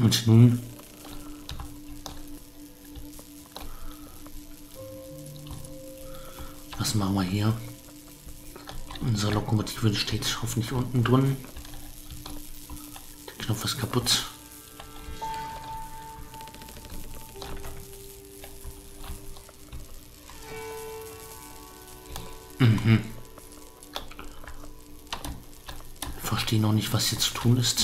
Und nun was machen wir hier? Unsere Lokomotive steht hoffentlich unten drin. Der Knopf ist kaputt. Ich verstehe noch nicht, was hier zu tun ist.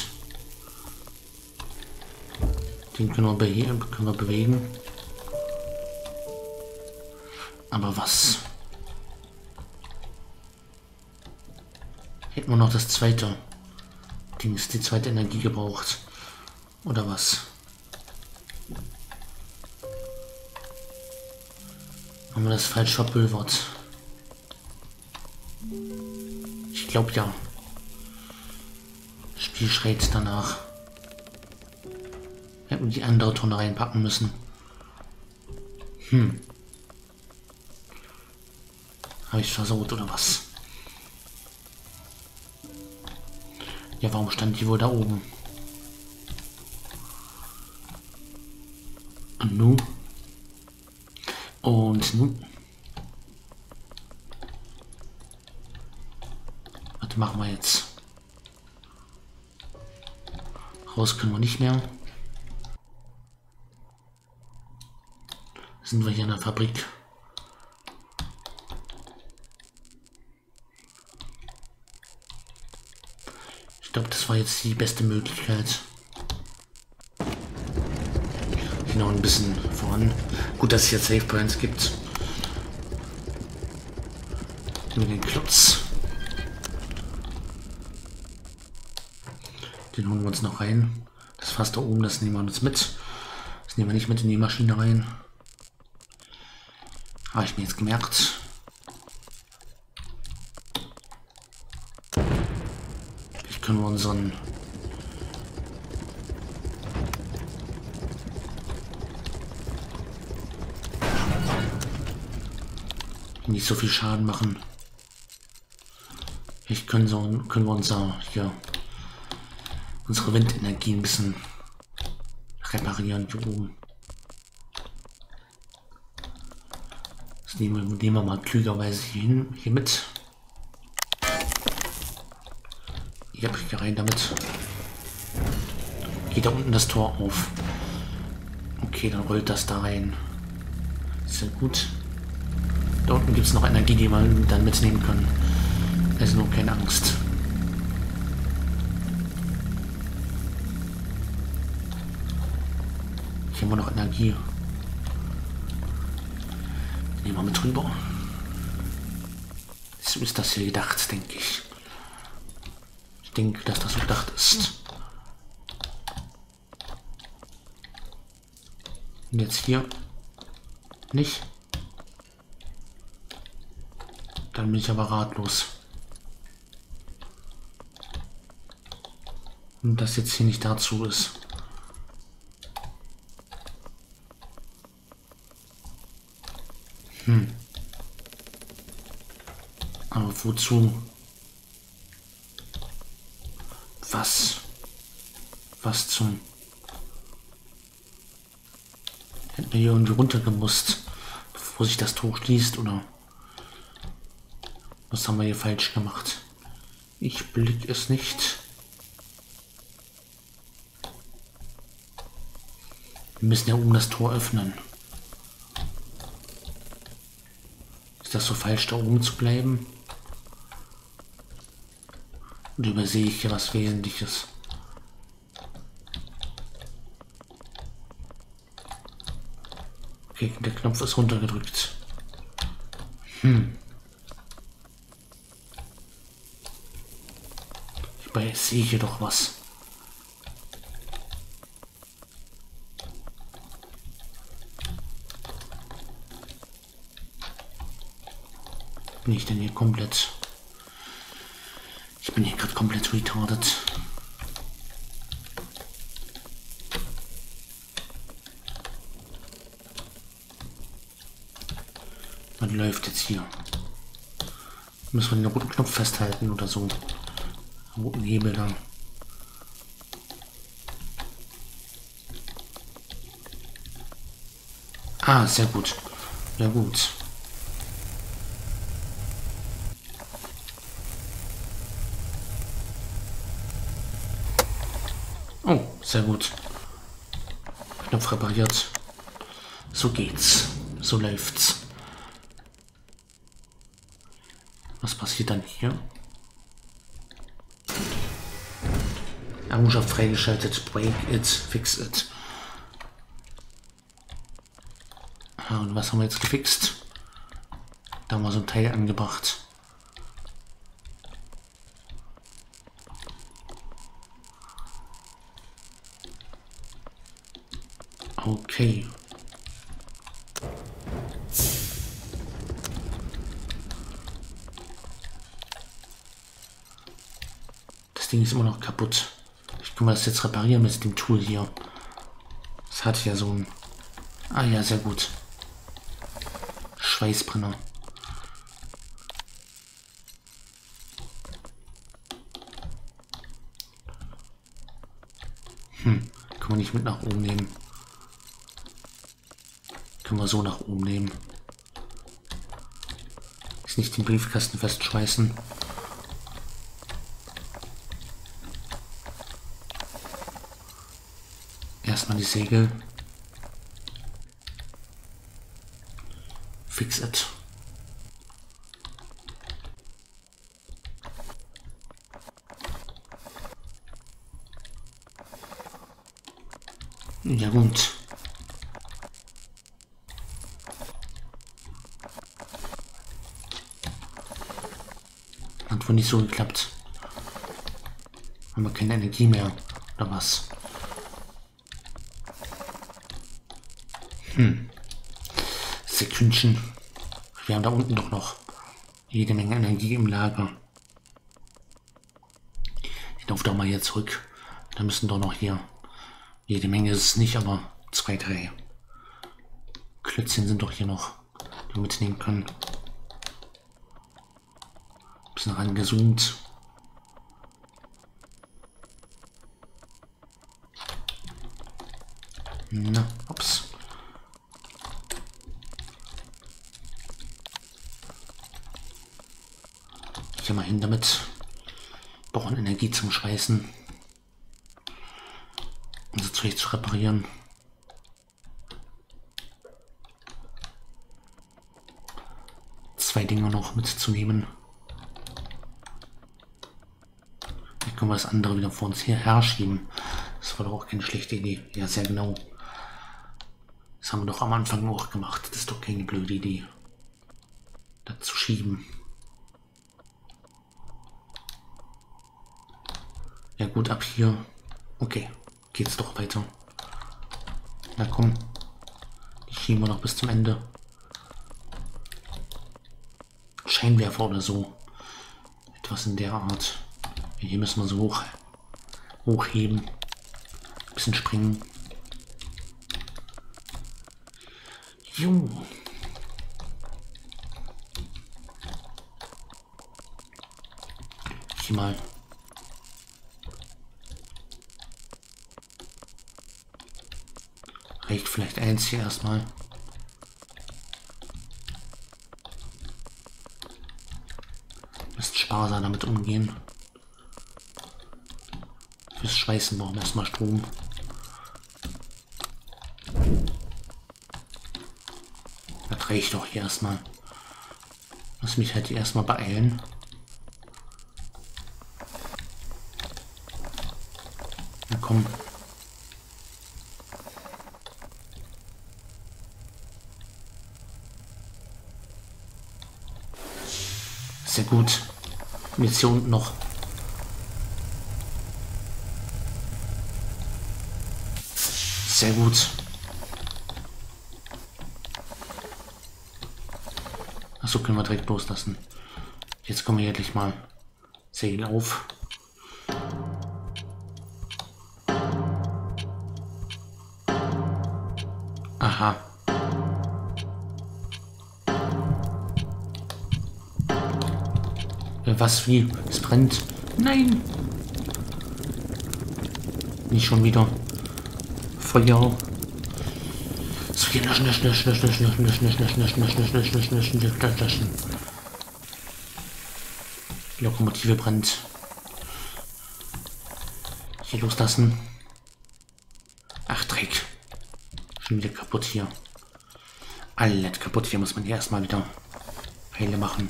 Den können wir bewegen. Aber was? Hätten wir noch das zweite Ding, ist die zweite Energie gebraucht. Oder was? Haben wir das falsch verpulvert? Ich glaube ja. Das Spiel schreit danach. Wir hätten die andere Tonne reinpacken müssen. Habe ich versaut oder was? Ja, warum stand die wohl da oben? Und nun? Und nun? Was machen wir jetzt? Raus können wir nicht mehr. Sind wir hier in der Fabrik? Ich glaube, das war jetzt die beste Möglichkeit. Hier noch ein bisschen voran. Gut, dass es jetzt Save Points gibt. Mit den Klotz. Den holen wir uns noch rein. Das Fass da oben, das nehmen wir uns mit. Das nehmen wir nicht mit in die Maschine rein. Habe ich mir jetzt gemerkt. Vielleicht können wir unseren nicht so viel Schaden machen. Vielleicht können wir unsere Windenergie ein bisschen reparieren hier oben. Das nehmen wir mal klügerweise hier mit. Hier rein damit. Geht da unten das Tor auf. Okay, dann rollt das da rein. Sehr gut. Da unten gibt es noch Energie, die wir dann mitnehmen können. Also nur keine Angst. Hier haben wir noch Energie. Nehmen wir mit rüber. So ist das hier gedacht, denke ich. Ich denke, dass das so gedacht ist. Und jetzt hier nicht. Dann bin ich aber ratlos. Und das jetzt hier nicht dazu ist. Aber wozu? Was? Was zum? Hätten wir hier irgendwie runtergemusst, bevor sich das Tor schließt, oder? Was haben wir hier falsch gemacht? Ich blick es nicht. Wir müssen ja oben das Tor öffnen. Ist das so falsch, da oben zu bleiben? Und übersehe ich hier was Wesentliches? Okay, der Knopf ist runtergedrückt. Ich sehe hier doch was. Bin ich denn hier komplett? Ich bin hier gerade komplett retarded. Was läuft jetzt hier? Müssen wir den roten Knopf festhalten oder so? Den roten Hebel da. Ah, sehr gut. Ja gut. Oh, sehr gut. Knopf repariert. So geht's. So läuft's. Was passiert dann hier? Errungenschaft freigeschaltet. Break it, fix it. Ja, und was haben wir jetzt gefixt? Da haben wir so ein Teil angebracht. Okay. Das Ding ist immer noch kaputt. Ich kann das jetzt reparieren mit dem Tool hier. Das hat ja so ein... Ah ja, sehr gut. Schweißbrenner. Kann man nicht mit nach oben nehmen. Können wir so nach oben nehmen. Ist nicht den Briefkasten festschweißen. Erstmal die Segel. Fix it. Ja gut. Hat wohl nicht so geklappt. Haben wir keine Energie mehr, oder was? Sekündchen. Wir haben da unten doch noch jede Menge Energie im Lager. Ich laufe doch mal hier zurück. Da müssen doch noch hier... Jede Menge ist es nicht, aber 2, 3 Klötzchen sind doch hier noch, die wir mitnehmen können. Ein bisschen rangezoomt. Na, ups. Hier mal hin damit. Brauchen Energie zum Schweißen. Unser Zeug zu reparieren. Zwei Dinge noch mitzunehmen. Dann können wir das andere wieder vor uns hierher schieben. Das war doch auch keine schlechte Idee. Ja, sehr genau. Das haben wir doch am Anfang auch gemacht. Das ist doch keine blöde Idee. Das zu schieben. Ja gut, ab hier. Okay, geht's doch weiter. Na komm. Die schieben wir noch bis zum Ende. Scheinwerfer oder so. Etwas in der Art. Hier müssen wir so hochheben. Ein bisschen springen. Jo. Hier mal. Reicht vielleicht eins hier erstmal. Müsst sparsam damit umgehen. Fürs Schweißen brauchen wir erstmal Strom. Das reicht doch hier erstmal. Lass mich halt hier erstmal beeilen. Na komm. Sehr gut. Mission noch. Sehr gut. Achso, können wir direkt loslassen. Jetzt kommen wir endlich mal. Segel auf. Aha. Was, wie? Es brennt. Nein! Nicht schon wieder. Feuer. So, hier löschen. Die Lokomotive brennt. Hier loslassen. Ach, Dreck. Schon wieder kaputt hier. Alles kaputt. Hier muss man hier erstmal wieder heile machen.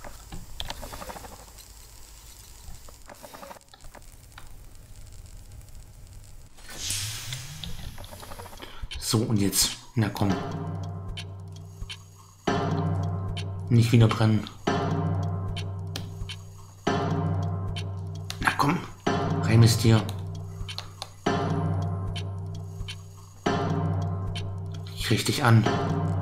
So, und jetzt. Na komm. Nicht wieder brennen. Na komm. Rein ist dir. Ich richte dich an.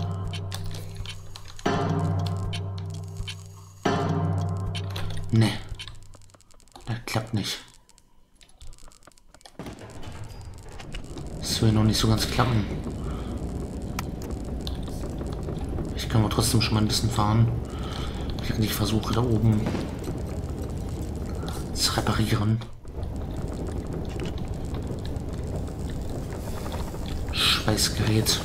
Ne. Das klappt nicht. Das will noch nicht so ganz klappen. Ich kann aber trotzdem schon mal ein bisschen fahren. Während ich versuche, da oben zu reparieren. Schweißgerät.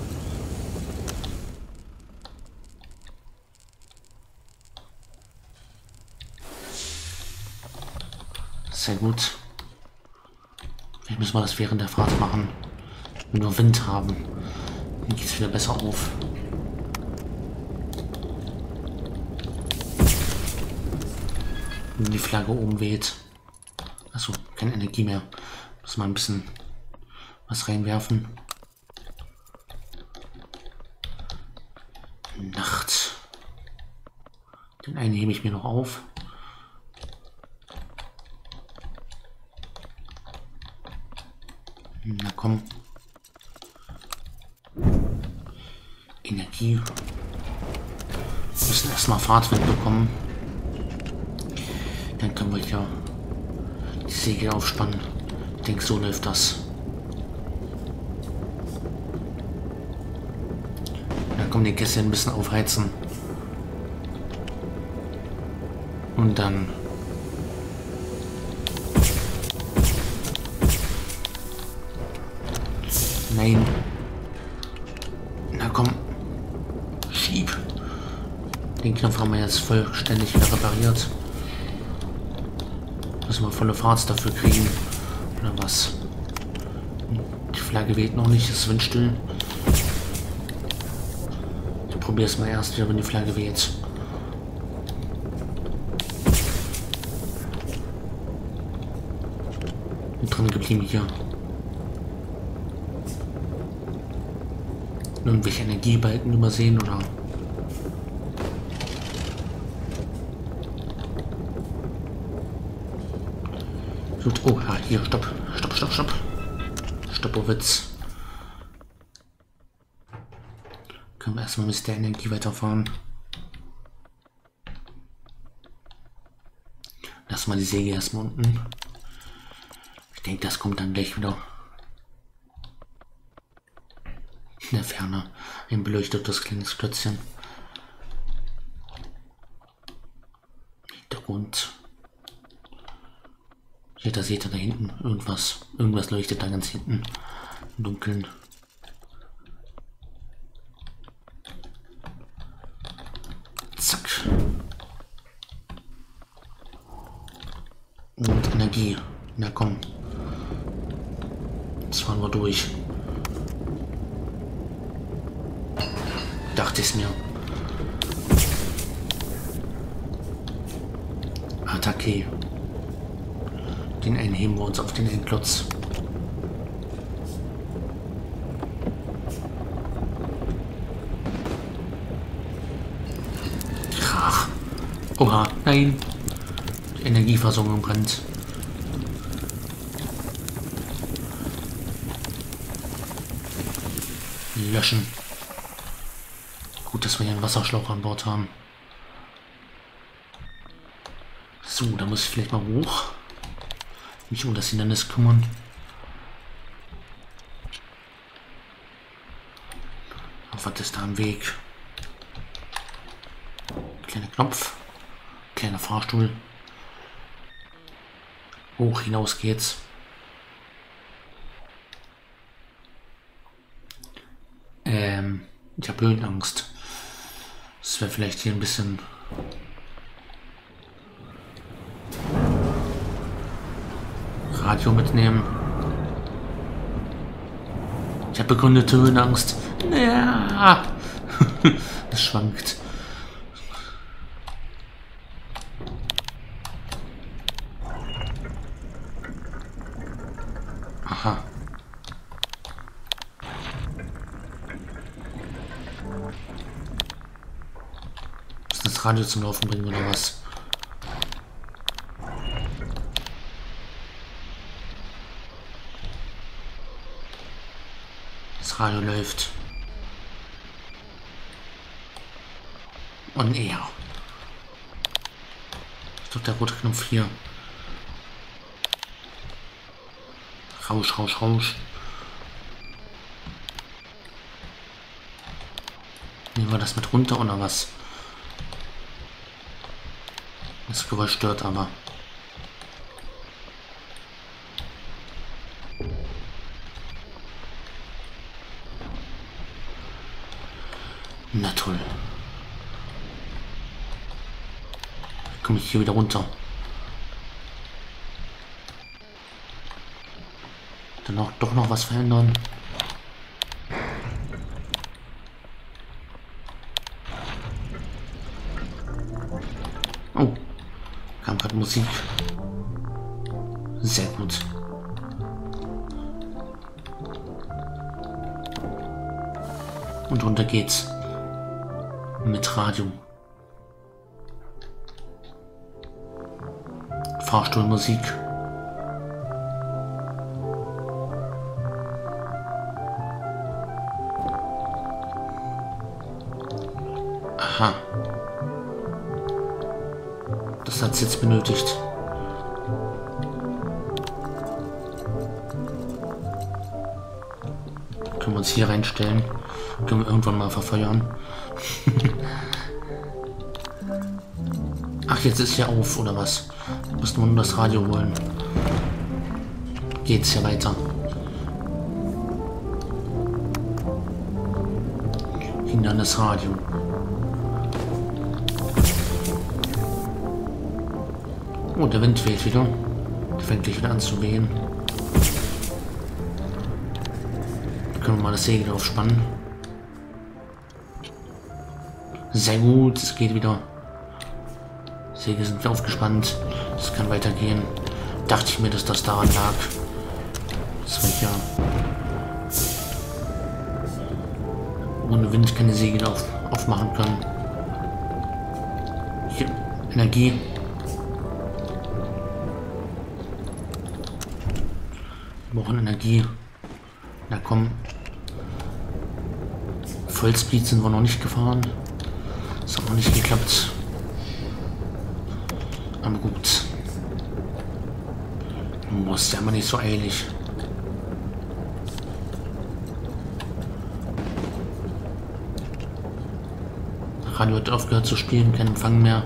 Sehr gut. Vielleicht müssen wir das während der Fahrt machen. Wenn wir nur Wind haben, dann geht es wieder besser auf. Wenn die Flagge oben weht. Achso, keine Energie mehr. Muss mal ein bisschen was reinwerfen. Nacht. Den einen hebe ich mir noch auf. Na komm. Energie. Wir müssen erstmal Fahrtwind bekommen. Dann können wir ja die Segel aufspannen. Ich denke, so läuft das. Dann kommen die Kessel ein bisschen aufheizen. Und dann nein. Na komm. Schieb. Den Knopf haben wir jetzt vollständig wieder repariert. Müssen wir volle Fahrt dafür kriegen. Oder was? Die Flagge weht noch nicht, ist windstill. Ich probiere es mal erst wieder, wenn die Flagge weht. Drin geblieben hier. Irgendwelche Energiebalken übersehen oder? Gut, oh ja, hier, stopp. Stoppowitz. Können wir erstmal mit der Energie weiterfahren. Lass mal die Säge erstmal unten. Ich denke, das kommt dann gleich wieder. In der Ferne ein beleuchtetes kleines Klötzchen. Hintergrund. Hier, da seht ihr da hinten irgendwas. Irgendwas leuchtet da ganz hinten im Dunkeln. Zack. Und Energie. Na komm. Jetzt fahren wir durch. Dachte ich mir. Attacke. Den einen heben wir uns auf den Endklotz. Krach. Oha, nein. Die Energieversorgung brennt. Löschen. Gut, dass wir hier einen Wasserschlauch an Bord haben. So, da muss ich vielleicht mal hoch. Nicht um das Hindernis kümmern. Auf was ist da am Weg? Kleiner Knopf. Kleiner Fahrstuhl. Hoch hinaus geht's. Ich habe Höhenangst. Das wäre vielleicht hier ein bisschen... Radio mitnehmen. Ich habe begründete Höhenangst. Ja. Es schwankt. Aha. Muss das Radio zum Laufen bringen oder was? Das Radio läuft. Und er. Ist doch der rote Knopf hier. Rausch, Rausch, Rausch. Nehmen wir das mit runter oder was? Das Geräusch stört aber. Na toll. Wie komme ich hier wieder runter? Dann auch doch noch was verändern. Oh, kam gerade Musik. Sehr gut. Und runter geht's. Mit Radio. Fahrstuhlmusik. Aha. Das hat's jetzt benötigt. Können wir uns hier reinstellen. Können wir irgendwann mal verfeuern. Ach, jetzt ist ja auf, oder was? Müssen wir nur das Radio holen. Geht's ja weiter. Hindern das Radio. Oh, der Wind weht wieder. Der fängt gleich wieder an zu wehen. Können wir mal das Segel aufspannen. Sehr gut, es geht wieder. Segel sind aufgespannt. Es kann weitergehen. Dachte ich mir, dass das daran lag. Das wir ja ohne Wind keine Segel aufmachen können. Hier, Energie. Wir brauchen Energie. Na komm. Vollspeed sind wir noch nicht gefahren. Das hat noch nicht geklappt. Aber gut. Muss ja mal nicht so eilig. Radio hat aufgehört zu spielen, kein Empfang mehr.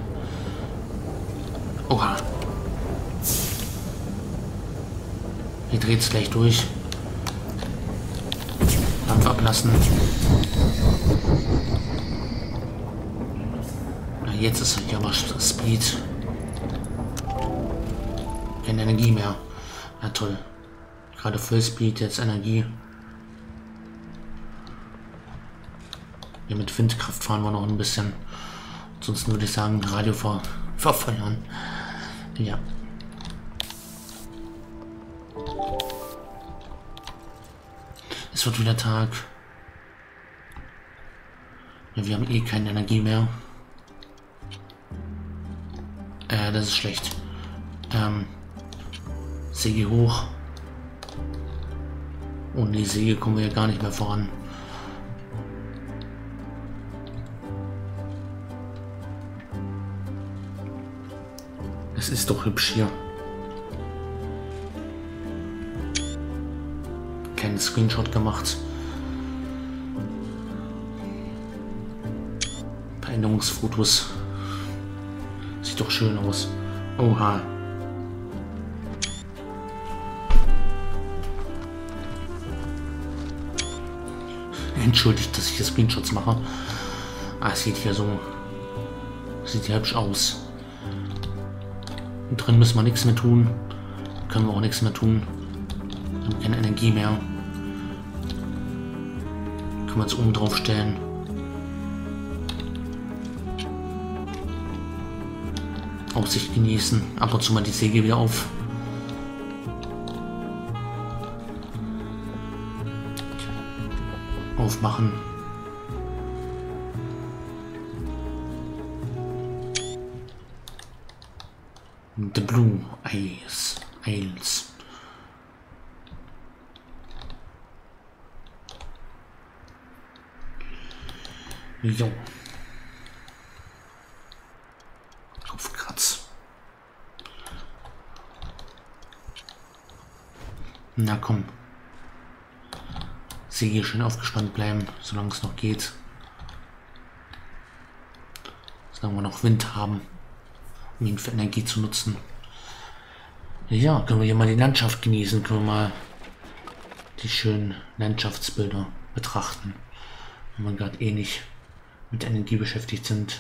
Oha. Hier dreht es gleich durch. Dampf ablassen. Na, jetzt ist ja aber Speed. Keine Energie mehr. Na toll. Gerade Vollspeed, jetzt Energie. Ja, mit Windkraft fahren wir noch ein bisschen. Ansonsten würde ich sagen, Radio verfeuern. Ja. Es wird wieder Tag. Ja, wir haben eh keine Energie mehr. Das ist schlecht. Segel hoch. Ohne die Segel kommen wir ja gar nicht mehr voran. Es ist doch hübsch hier. Keinen Screenshot gemacht. Veränderungsfotos. Sieht doch schön aus. Oha. Entschuldigt, dass ich hier Screenshots mache. Ah, es sieht hier so... Sieht hier hübsch aus. Und drin müssen wir nichts mehr tun. Können wir auch nichts mehr tun. Wir haben keine Energie mehr. Können wir uns oben drauf stellen. Aussicht genießen. Ab und zu mal die Säge wieder auf. Aufmachen. The Blue Isles. Jo. Kopfkratz. Na komm. Säge schön aufgespannt bleiben, solange es noch geht. Solange wir noch Wind haben, um ihn für Energie zu nutzen. Ja, können wir hier mal die Landschaft genießen, können wir mal die schönen Landschaftsbilder betrachten, wenn wir gerade eh nicht mit Energie beschäftigt sind.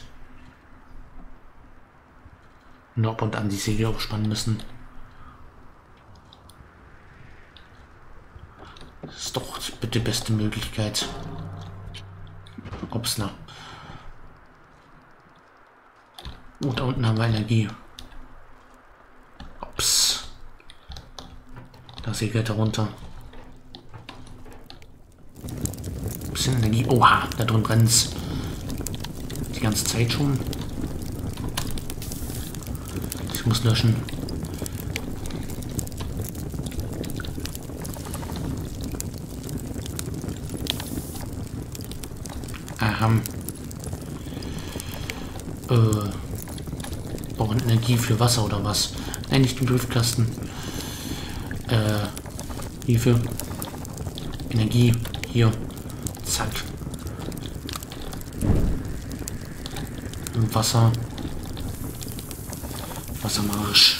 Nur ab und an die Segel aufspannen müssen. Das ist doch bitte die beste Möglichkeit. Upsla. Oh, da unten haben wir Energie. Ups. Da segelt er runter. Bisschen Energie. Oha, da drin brennt's. Die ganze Zeit schon. Ich muss löschen. Aha. Brauchen Energie für Wasser oder was? Nein, nicht den Briefkasten. Hierfür. Energie. Hier. Zack. Wasser. Wassermarsch.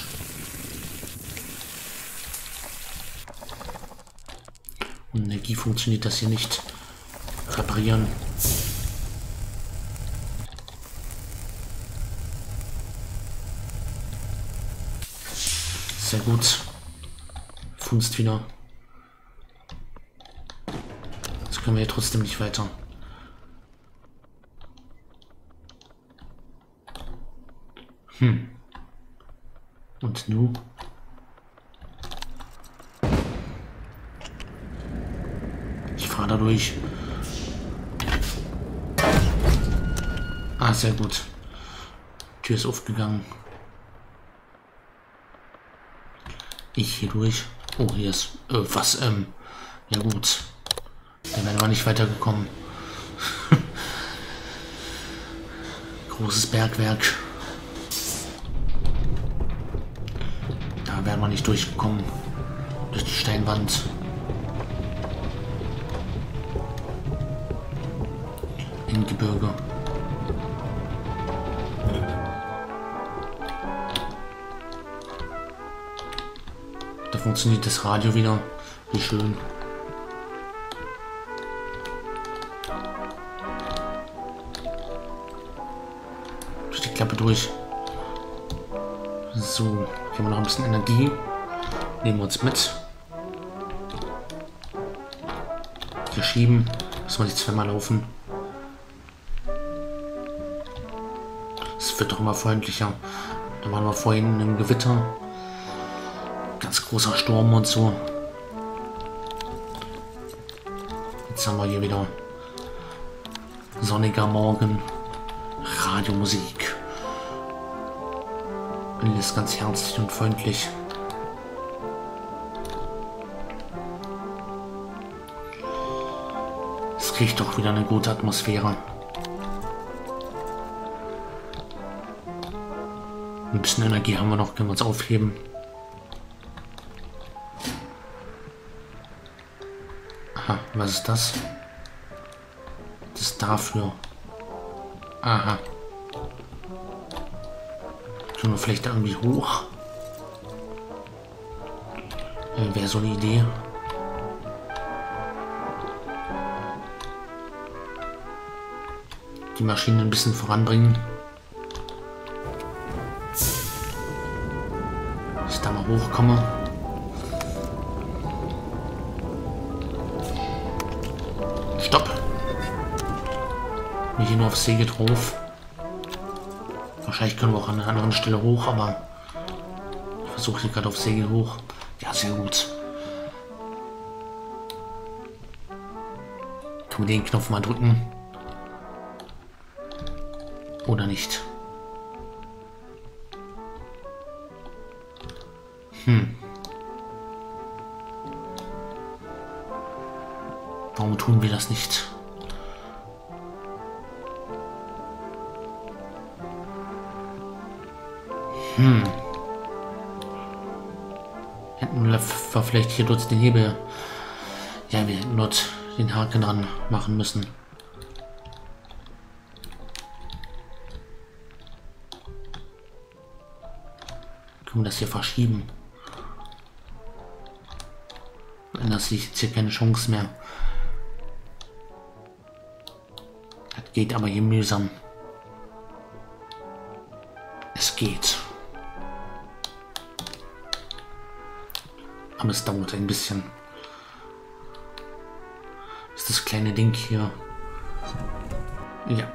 Und Energie funktioniert das hier nicht. Reparieren. Sehr gut. Funzt wieder. Jetzt können wir hier trotzdem nicht weiter. Und nu? Ich fahre da durch. Ah, sehr gut. Tür ist aufgegangen. Ich hier durch. Oh, hier ist was. Ja gut. Da wären wir nicht weitergekommen. Großes Bergwerk. Da wären wir nicht durchgekommen. Durch die Steinwand. Im Gebirge. Da funktioniert das Radio wieder. Wie schön. Durch die Klappe durch. So, hier haben wir noch ein bisschen Energie. Nehmen wir uns mit. Hier schieben. Müssen wir nicht zweimal laufen. Es wird doch immer freundlicher. Da waren wir vorhin im Gewitter. Ganz großer Sturm und so. Jetzt haben wir hier wieder sonniger Morgen. Radiomusik. Alles ganz herzlich und freundlich. Es kriegt doch wieder eine gute Atmosphäre. Ein bisschen Energie haben wir noch, können wir uns aufheben. Aha, was ist das? Das ist dafür. Aha. Können wir vielleicht da irgendwie hoch? Wäre so eine Idee. die Maschine ein bisschen voranbringen. Dass ich da mal hochkomme. Stopp! Bin hier nur auf Säge drauf. Wahrscheinlich können wir auch an einer anderen Stelle hoch, aber ich versuche hier gerade auf Säge hoch. Ja, sehr gut. Können wir den Knopf mal drücken? Oder nicht? Warum tun wir das nicht? Hätten wir vielleicht hier dort den Hebel. Ja, wir hätten dort den Haken dran machen müssen. Können wir das hier verschieben? Das sehe ich jetzt hier keine Chance mehr. Das geht aber hier mühsam. Es geht. Aber es dauert ein bisschen. Ist das kleine Ding hier. Ja.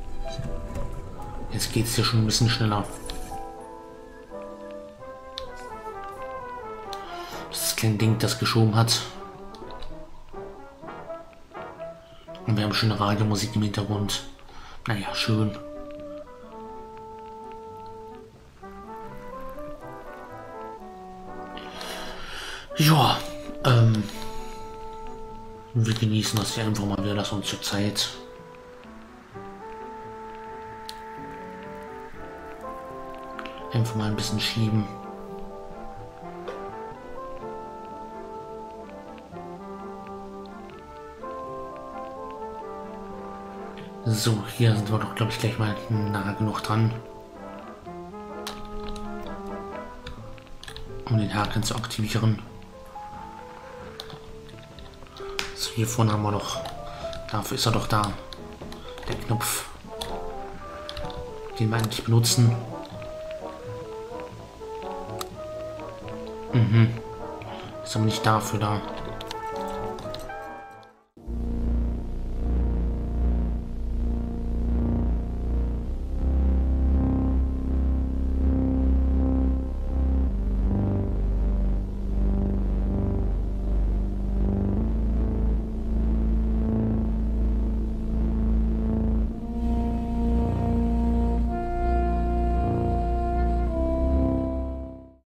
Jetzt geht es hier schon ein bisschen schneller. Das kleine Ding, das geschoben hat. Und wir haben schöne Radiomusik im Hintergrund. Naja, schön. Ja, wir genießen das hier einfach mal wieder, das uns zur Zeit. Einfach mal ein bisschen schieben. So, hier sind wir doch, glaube ich, gleich mal nah genug dran, um den Haken zu aktivieren. So, hier vorne haben wir noch, dafür ist er doch da, der Knopf, den wir eigentlich benutzen. Ist aber nicht dafür da.